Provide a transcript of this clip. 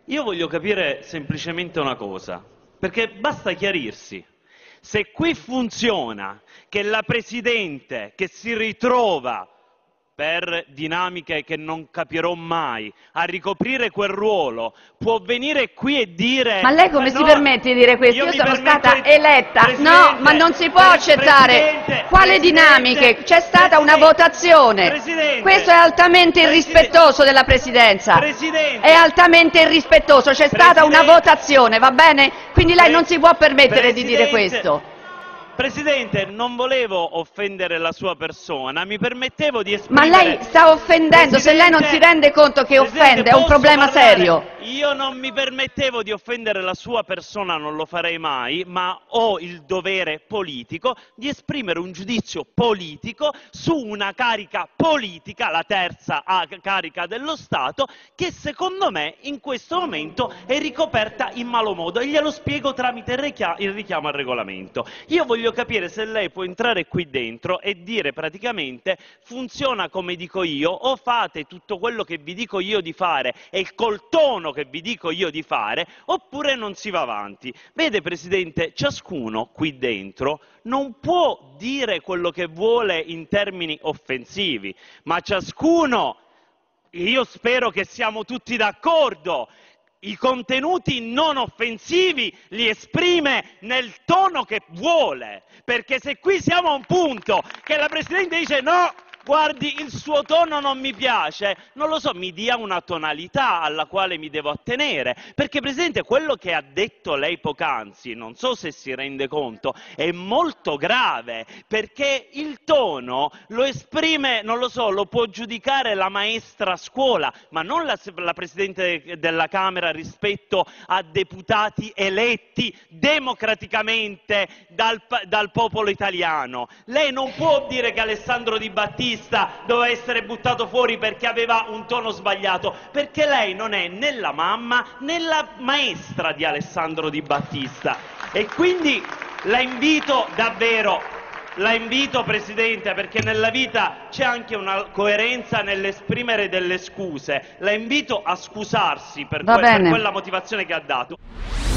Io voglio capire semplicemente una cosa, perché basta chiarirsi. Se qui funziona che la Presidente che si ritrova per dinamiche che non capirò mai, a ricoprire quel ruolo, può venire qui e dire... Ma lei come si no, permette di dire questo? io Io mi sono permetto stata eletta. No, ma non si può accettare. Quale dinamiche? C'è stata una votazione. Questo è altamente irrispettoso della Presidenza. È altamente irrispettoso. C'è stata una votazione, va bene? Quindi lei non si può permettere di dire questo. Presidente, non volevo offendere la sua persona, mi permettevo di Ma esprimere... lei sta offendendo, se lei non si rende conto che offende, è un problema serio. Io non mi permettevo di offendere la sua persona, non lo farei mai, ma ho il dovere politico di esprimere un giudizio politico su una carica politica, la terza carica dello Stato, che secondo me in questo momento è ricoperta in malo modo, e glielo spiego tramite il richiamo al regolamento. Io voglio capire se lei può entrare qui dentro e dire praticamente: funziona come dico io, o fate tutto quello che vi dico io di fare e col tono che vi dico io di fare, oppure non si va avanti. Vede, Presidente, ciascuno qui dentro non può dire quello che vuole in termini offensivi, ma ciascuno, io spero che siamo tutti d'accordo, i contenuti non offensivi li esprime nel tono che vuole, perché se qui siamo a un punto che la Presidente dice no, guardi, il suo tono non mi piace, non lo so, mi dia una tonalità alla quale mi devo attenere, perché Presidente, quello che ha detto lei poc'anzi, non so se si rende conto, è molto grave, perché il tono lo esprime, non lo so, lo può giudicare la maestra a scuola, ma non la Presidente della Camera rispetto a deputati eletti democraticamente dal popolo italiano. Lei non può dire che Alessandro Di Battista doveva essere buttato fuori perché aveva un tono sbagliato, perché lei non è né la mamma né la maestra di Alessandro Di Battista. E quindi la invito davvero, la invito, Presidente, perché nella vita c'è anche una coerenza nell'esprimere delle scuse, la invito a scusarsi per quella motivazione che ha dato.